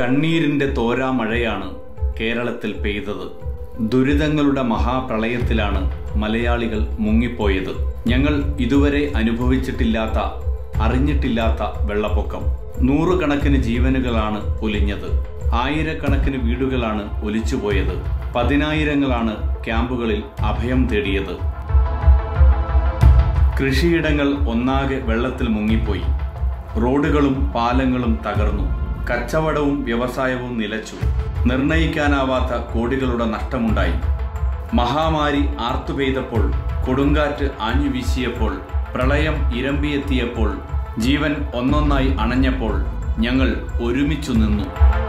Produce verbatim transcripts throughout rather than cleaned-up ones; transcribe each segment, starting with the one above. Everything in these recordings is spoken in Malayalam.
കണ്ണീരിന്റെ തോരാമഴയാണ് കേരളത്തിൽ പെയ്തത്. ദുരിതങ്ങളുടെ മഹാപ്രളയത്തിലാണ് മലയാളികൾ മുങ്ങിപ്പോയത്. ഞങ്ങൾ ഇതുവരെ അനുഭവിച്ചിട്ടില്ലാത്ത, അറിഞ്ഞിട്ടില്ലാത്ത വെള്ളപ്പൊക്കം. നൂറുകണക്കിന് ജീവനുകളാണ് പൊലിഞ്ഞത്. ആയിരക്കണക്കിന് വീടുകളാണ് ഒലിച്ചുപോയത്. പതിനായിരങ്ങളാണ് ക്യാമ്പുകളിൽ അഭയം തേടിയത്. കൃഷിയിടങ്ങൾ ഒന്നാകെ വെള്ളത്തിൽ മുങ്ങിപ്പോയി. റോഡുകളും പാലങ്ങളും തകർന്നു. കച്ചവടവും വ്യവസായവും നിലച്ചു. നിർണയിക്കാനാവാത്ത കോടികളുടെ നഷ്ടമുണ്ടായി. മഹാമാരി ആർത്തുപെയ്തപ്പോൾ, കൊടുങ്കാറ്റ് ആഞ്ഞു വീശിയപ്പോൾ, പ്രളയം ഇരമ്പിയെത്തിയപ്പോൾ, ജീവൻ ഒന്നൊന്നായി അണഞ്ഞപ്പോൾ ഞങ്ങൾ ഒരുമിച്ചു നിന്നു.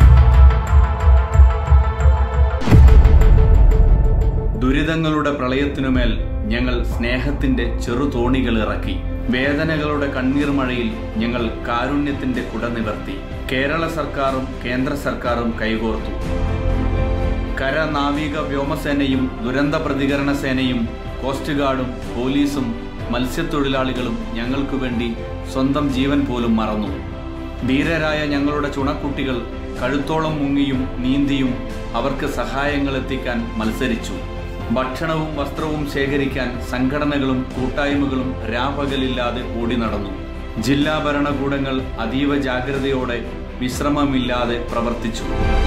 ദുരിതങ്ങളുടെ പ്രളയത്തിനുമേൽ ഞങ്ങൾ സ്നേഹത്തിന്റെ ചെറുതോണികൾ ഇറക്കി. വേദനകളുടെ കണ്ണീർ മഴയിൽ ഞങ്ങൾ കാരുണ്യത്തിന്റെ കുട നിവർത്തി. കേരള സർക്കാരും കേന്ദ്ര സർക്കാരും കൈകോർത്തു. കര, നാവിക, വ്യോമസേനയും ദുരന്ത പ്രതികരണ സേനയും കോസ്റ്റ് ഗാർഡും പോലീസും മത്സ്യത്തൊഴിലാളികളും ഞങ്ങൾക്കു വേണ്ടി സ്വന്തം ജീവൻ പോലും മറന്നു. ധീരരായ ഞങ്ങളുടെ ചുണക്കുട്ടികൾ കഴുത്തോളം മുങ്ങിയും നീന്തിയും അവർക്ക് സഹായങ്ങൾ എത്തിക്കാൻ മത്സരിച്ചു. ഭക്ഷണവും വസ്ത്രവും ശേഖരിക്കാൻ സംഘടനകളും കൂട്ടായ്മകളും രാപകലില്ലാതെ ഓടി നടന്നു. ജില്ലാ ഭരണകൂടങ്ങൾ അതീവ ജാഗ്രതയോടെ വിശ്രമമില്ലാതെ പ്രവർത്തിച്ചു.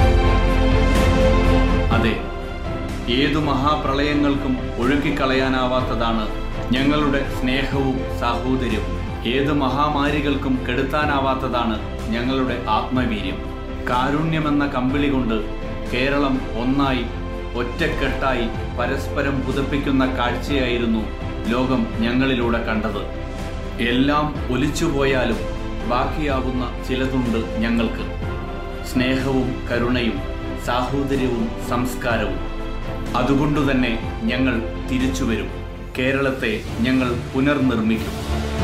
അതെ, ഏതു മഹാപ്രളയങ്ങൾക്കും ഒഴുക്കിക്കളയാനാവാത്തതാണ് ഞങ്ങളുടെ സ്നേഹവും സാഹോദര്യവും. ഏതു മഹാമാരികൾക്കും കെടുത്താനാവാത്തതാണ് ഞങ്ങളുടെ ആത്മവീര്യം. കാരുണ്യമെന്ന കമ്പിളി കൊണ്ട് കേരളം ഒന്നായി, ഒറ്റക്കെട്ടായി പരസ്പരം പുതപ്പിക്കുന്ന കാഴ്ചയായിരുന്നു ലോകം ഞങ്ങളിലൂടെ കണ്ടത്. എല്ലാം ഒലിച്ചുപോയാലും ബാക്കിയാകുന്ന ചിലതുണ്ട് ഞങ്ങൾക്ക്. സ്നേഹവും കരുണയും സാഹോദര്യവും സംസ്കാരവും. അതുകൊണ്ടുതന്നെ ഞങ്ങൾ തിരിച്ചുവരും. കേരളത്തെ ഞങ്ങൾ പുനർനിർമ്മിക്കും.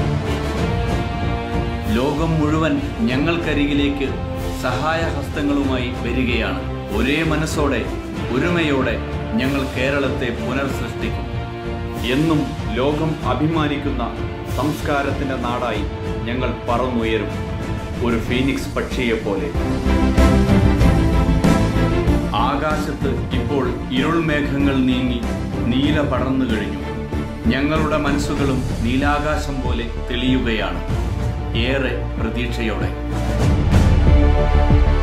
ലോകം മുഴുവൻ ഞങ്ങൾക്കരികിലേക്ക് സഹായഹസ്തങ്ങളുമായി വരികയാണ്. ഒരേ മനസ്സോടെ, ഒരുമയോടെ ഞങ്ങൾ കേരളത്തെ പുനർസൃഷ്ടിക്കും. എന്നും ലോകം അഭിമാനിക്കുന്ന സംസ്കാരത്തിന്റെ നാടായി ഞങ്ങൾ പറന്നുയരും, ഒരു ഫീനിക്സ് പക്ഷിയെ പോലെ. ആകാശത്ത് ഇപ്പോൾ ഇരുൾമേഘങ്ങൾ നീങ്ങി നീല പടർന്നു കഴിഞ്ഞു. ഞങ്ങളുടെ മനസ്സുകളും നീലാകാശം പോലെ തെളിയുകയാണ്, ഏറെ പ്രതീക്ഷയോടെ.